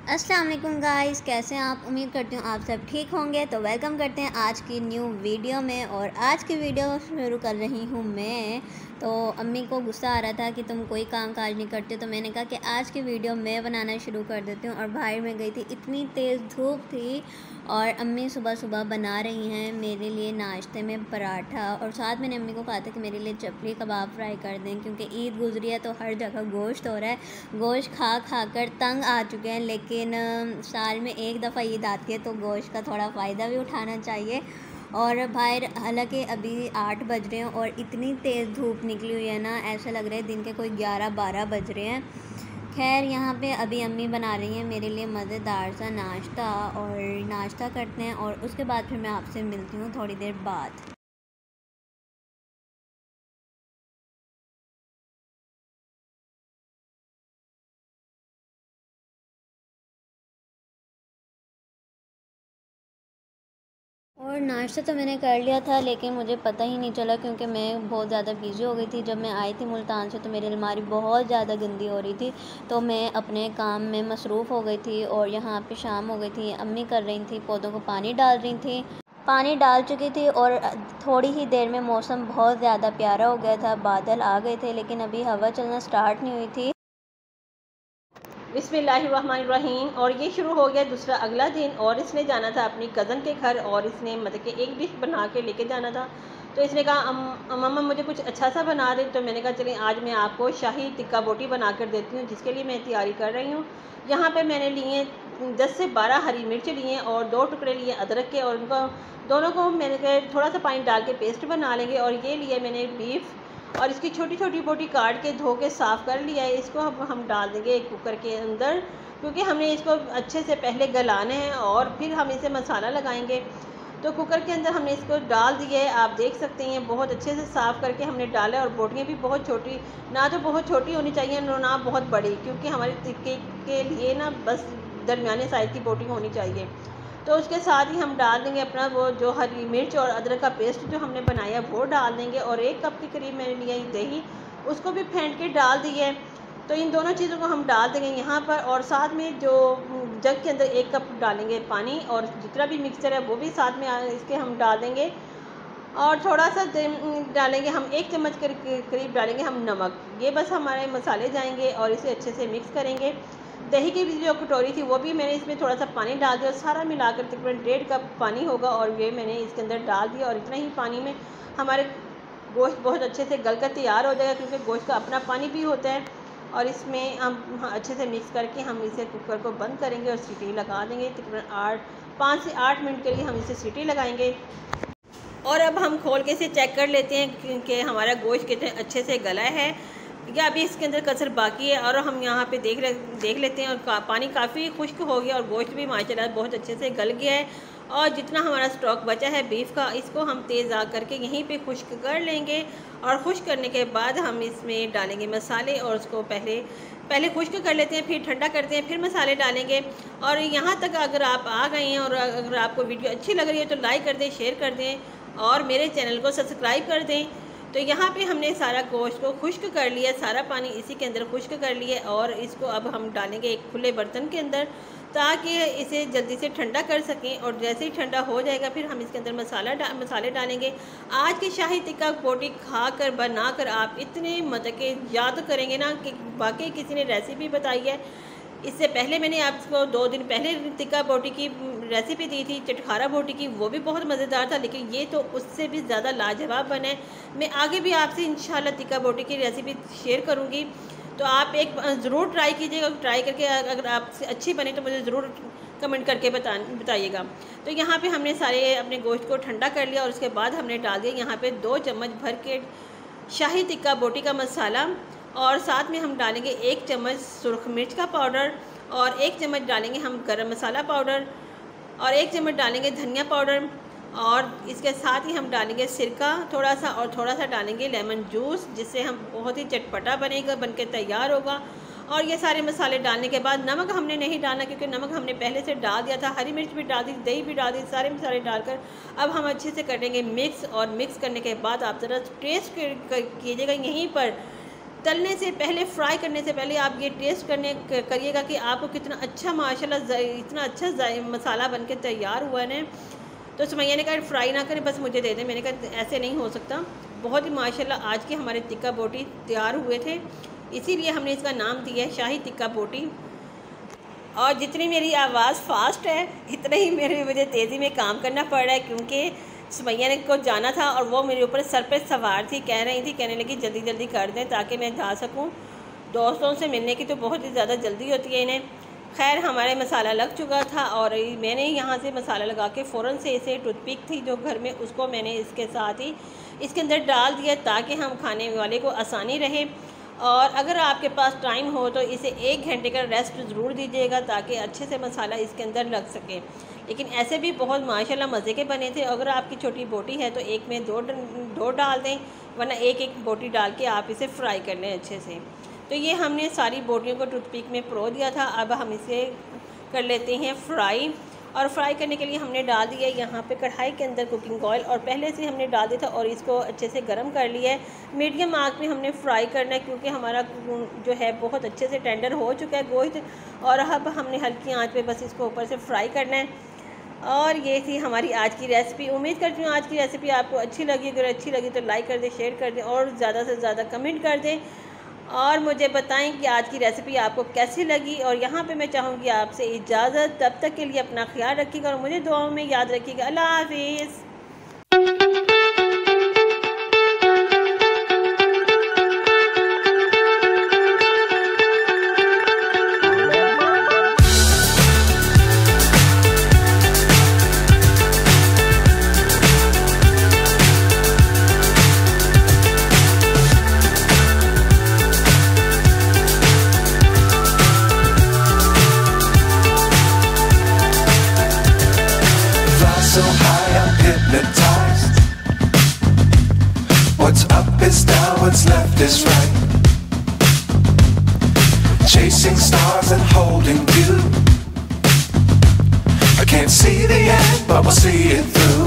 अस्सलाम वालेकुम गाइस, कैसे हैं आप। उम्मीद करती हूँ आप सब ठीक होंगे। तो वेलकम करते हैं आज की न्यू वीडियो में। और आज की वीडियो शुरू कर रही हूँ मैं। तो अम्मी को गुस्सा आ रहा था कि तुम कोई काम काज नहीं करते, तो मैंने कहा कि आज की वीडियो मैं बनाना शुरू कर देती हूँ। और बाहर में गई थी, इतनी तेज़ धूप थी और अम्मी सुबह सुबह बना रही हैं मेरे लिए नाश्ते में पराठा। और साथ मैंने अम्मी को कहा था कि मेरे लिए चपली कबाब फ्राई कर दें, क्योंकि ईद गुजरी है तो हर जगह गोश्त हो रहा है। गोश्त खा खा कर तंग आ चुके हैं, लेकिन साल में एक दफ़ा ईद आती है तो गोश्त का थोड़ा फ़ायदा भी उठाना चाहिए। और बाहर हालांकि अभी 8 बज रहे हैं और इतनी तेज़ धूप निकली हुई है ना, ऐसा लग रहा है दिन के कोई 11-12 बज रहे हैं। खैर, यहाँ पे अभी अम्मी बना रही हैं मेरे लिए मज़ेदार सा नाश्ता, और नाश्ता करते हैं और उसके बाद फिर मैं आपसे मिलती हूँ थोड़ी देर बाद। और नाश्ता तो मैंने कर लिया था, लेकिन मुझे पता ही नहीं चला, क्योंकि मैं बहुत ज़्यादा बिज़ी हो गई थी। जब मैं आई थी मुल्तान से तो मेरी अलमारी बहुत ज़्यादा गंदी हो रही थी, तो मैं अपने काम में मसरूफ़ हो गई थी। और यहाँ पे शाम हो गई थी, अम्मी कर रही थी, पौधों को पानी डाल रही थी, पानी डाल चुकी थी। और थोड़ी ही देर में मौसम बहुत ज़्यादा प्यारा हो गया था, बादल आ गए थे, लेकिन अभी हवा चलना स्टार्ट नहीं हुई थी। बिस्मिल्लाहिर्रहमानिर्रहीम। और ये शुरू हो गया दूसरा अगला दिन, और इसने जाना था अपनी कज़न के घर, और इसने मतलब कि एक डिश बना के लेके जाना था। तो इसने कहा मम्मा मुझे कुछ अच्छा सा बना दे। तो मैंने कहा चलिए आज मैं आपको शाही टिक्का बोटी बना कर देती हूँ, जिसके लिए मैं तैयारी कर रही हूँ। यहाँ पे मैंने लिए 10 से 12 हरी मिर्च लिए और 2 टुकड़े लिए अदरक के, और उनको दोनों को मैंने थोड़ा सा पानी डाल के पेस्ट बना लेंगे। और ये लिए मैंने बीफ, और इसकी छोटी छोटी बोटी काट के धो के साफ़ कर लिया है। इसको अब हम डाल देंगे एक कुकर के अंदर, क्योंकि हमने इसको अच्छे से पहले गलाना है और फिर हम इसे मसाला लगाएंगे। तो कुकर के अंदर हमने इसको डाल दिया है, आप देख सकते हैं बहुत अच्छे से साफ़ करके हमने डाला है। और बोटियाँ भी बहुत छोटी, ना तो बहुत छोटी होनी चाहिए ना बहुत बड़ी, क्योंकि हमारे टिक्के के लिए ना बस दरमियाने साइज़ की बोटी होनी चाहिए। तो उसके साथ ही हम डाल देंगे अपना वो जो हरी मिर्च और अदरक का पेस्ट जो हमने बनाया वो डाल देंगे। और 1 कप के करीब मैंने लिया दही, उसको भी फेंट के डाल दिया है। तो इन दोनों चीज़ों को हम डाल देंगे यहाँ पर, और साथ में जो जग के अंदर 1 कप डालेंगे पानी, और जितना भी मिक्सचर है वो भी साथ में इसके हम डाल देंगे। और थोड़ा सा डालेंगे हम 1 चम्मच के करीब डालेंगे हम नमक। ये बस हमारे मसाले जाएंगे और इसे अच्छे से मिक्स करेंगे। दही की भी जो कटोरी थी वो भी मैंने इसमें थोड़ा सा पानी डाल दिया, और सारा मिलाकर तकरीबन 1.5 कप पानी होगा, और ये मैंने इसके अंदर डाल दिया। और इतना ही पानी में हमारे गोश्त बहुत अच्छे से गल कर तैयार हो जाएगा, क्योंकि गोश्त का अपना पानी भी होता है। और इसमें हम अच्छे से मिक्स करके हम इसे कुकर को बंद करेंगे और सीटी लगा देंगे। तकरीबन 5 से 8 मिनट के लिए हम इसे सीटी लगाएंगे। और अब हम खोल के इसे चेक कर लेते हैं कि हमारा गोश्त कितने अच्छे से गला है, या अभी इसके अंदर कसर बाकी है। और हम यहाँ पे देख लेते हैं, और पानी काफ़ी खुश्क हो गया और गोश्त भी माशाल्लाह बहुत अच्छे से गल गया है। और जितना हमारा स्टॉक बचा है बीफ का, इसको हम तेज़ आग करके यहीं पे खुश्क कर लेंगे। और खुश्क करने के बाद हम इसमें डालेंगे मसाले, और उसको पहले खुश्क कर लेते हैं, फिर ठंडा करते हैं, फिर मसाले डालेंगे। और यहाँ तक अगर आप आ गए हैं और अगर आपको वीडियो अच्छी लग रही है तो लाइक कर दें, शेयर कर दें, और मेरे चैनल को सब्सक्राइब कर दें। तो यहाँ पे हमने सारा गोश्त को खुश्क कर लिया, सारा पानी इसी के अंदर खुश्क कर लिया। और इसको अब हम डालेंगे एक खुले बर्तन के अंदर, ताकि इसे जल्दी से ठंडा कर सकें। और जैसे ही ठंडा हो जाएगा फिर हम इसके अंदर मसाले डालेंगे। आज की शाही टिक्का बोटी खा कर बना कर आप इतने मतलब के याद करेंगे ना कि वाकई किसी ने रेसिपी बताई है। इससे पहले मैंने आपको 2 दिन पहले टिक्का बोटी की रेसिपी दी थी, चटखारा बोटी की, वो भी बहुत मज़ेदार था, लेकिन ये तो उससे भी ज़्यादा लाजवाब बना है। मैं आगे भी आपसे इंशाल्लाह टिक्का बोटी की रेसिपी शेयर करूँगी, तो आप एक ज़रूर ट्राई कीजिएगा। ट्राई करके अगर आपसे अच्छी बने तो मुझे ज़रूर कमेंट करके बताइएगा। तो यहाँ पे हमने सारे अपने गोश्त को ठंडा कर लिया, और उसके बाद हमने डाल दिया यहाँ पे 2 चम्मच भर के शाही टिक्का बोटी का मसाला। और साथ में हम डालेंगे 1 चम्मच सुरख मिर्च का पाउडर, और 1 चम्मच डालेंगे हम गरम मसाला पाउडर, और 1 चम्मच डालेंगे धनिया पाउडर। और इसके साथ ही हम डालेंगे सिरका थोड़ा सा, और थोड़ा सा डालेंगे लेमन जूस, जिससे हम बहुत ही चटपटा बनेगा, बनके तैयार होगा। और ये सारे मसाले डालने के बाद नमक हमने नहीं डालना, क्योंकि नमक हमने पहले से डाल दिया था। हरी मिर्च भी डाल दी, दही भी डाल दी, सारे मसाले डालकर अब हम अच्छे से करेंगे मिक्स। और मिक्स करने के बाद आप ज़रा टेस्ट कीजिएगा यहीं पर तलने से पहले, फ्राई करने से पहले आप ये टेस्ट करिएगा कि आपको कितना अच्छा माशाल्लाह इतना अच्छा मसाला बन के तैयार हुआ है। तो सुमैया ने कहा फ्राई ना करें, बस मुझे दे दें। मैंने कहा ऐसे नहीं हो सकता। बहुत ही माशाल्लाह आज के हमारे टिक्का बोटी तैयार हुए थे, इसीलिए हमने इसका नाम दिया है शाही टिक्का बोटी। और जितनी मेरी आवाज़ फास्ट है इतना ही मुझे तेज़ी में काम करना पड़ रहा है, क्योंकि सुमैया ने को जाना था और वो मेरे ऊपर सर पे सवार थी। कहने लगी जल्दी जल्दी कर दें ताकि मैं जा सकूं। दोस्तों से मिलने की तो बहुत ही ज़्यादा जल्दी होती है इन्हें। खैर हमारे मसाला लग चुका था और मैंने यहाँ से मसाला लगा के फ़ौरन से इसे टूथपिक थी जो घर में, उसको मैंने इसके साथ ही इसके अंदर डाल दिया ताकि हम खाने वाले को आसानी रहे। और अगर आपके पास टाइम हो तो इसे 1 घंटे का रेस्ट ज़रूर दीजिएगा ताकि अच्छे से मसाला इसके अंदर लग सके। लेकिन ऐसे भी बहुत माशाल्लाह मज़े के बने थे। अगर आपकी छोटी बोटी है तो एक में दो डाल दें, वरना एक बोटी डाल के आप इसे फ्राई कर लें अच्छे से। तो ये हमने सारी बोटियों को टूथपिक में परो दिया था। अब हम इसे कर लेते हैं फ्राई। और फ्राई करने के लिए हमने डाल दिया यहाँ पे कढ़ाई के अंदर कुकिंग ऑयल, और पहले से हमने डाल दिया था और इसको अच्छे से गर्म कर लिया है। मीडियम आंच में हमने फ्राई करना है क्योंकि हमारा जो है बहुत अच्छे से टेंडर हो चुका है गोश्त। और अब हमने हल्की आंच पे बस इसको ऊपर से फ्राई करना है। और ये थी हमारी आज की रेसिपी। उम्मीद करती हूँ आज की रेसिपी आपको अच्छी लगी। अगर अच्छी लगी तो लाइक कर दें, शेयर कर दें और ज़्यादा से ज़्यादा कमेंट कर दें और मुझे बताएं कि आज की रेसिपी आपको कैसी लगी। और यहाँ पे मैं चाहूँगी आपसे इजाज़त। तब तक के लिए अपना ख्याल रखिएगा और मुझे दुआओं में याद रखिएगा। अल्लाह हाफिज़। So high I'm hypnotized. What's up is down, what's left is right. Chasing stars and holding you. I can't see the end, but we'll see it through.